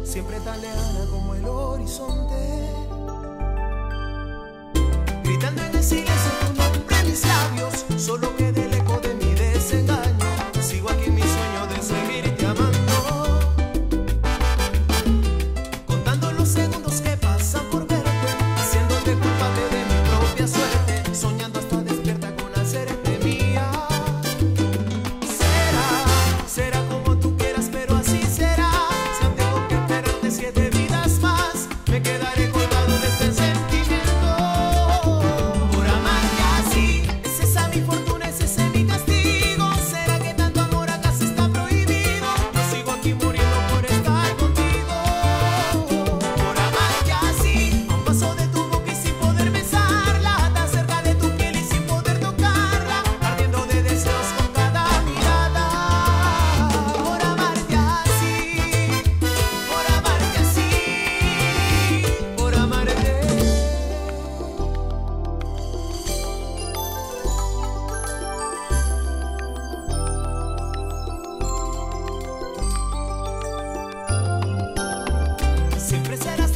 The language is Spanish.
siempre tan lejana como el horizonte. Gritando en el silencio tu nombre en mis labios, solo queda el eco de mi desengaño. Sigo aquí en mi sueño de seguirte amando, contando los segundos que pasan por verte, haciéndote culpable de mi propia suerte, soñando hasta despierta con hacerte mía. Será como tú quieras, pero así será. Si aún tengo que esperarte 7 vidas más, me quedaré colgado de este sentimiento. Por amarte así, es esa mi fortuna, es ese mi castigo. ¿Será que tanto amor acá se está prohibido? Yo sigo aquí muriendo por estar contigo. Por amarte así, a un paso de tu boca y sin poder besarla, tan cerca de tu piel y sin poder tocarla, ardiendo de deseos con cada mirada. Por amarte así, por amarte así, por amarte. Siempre serás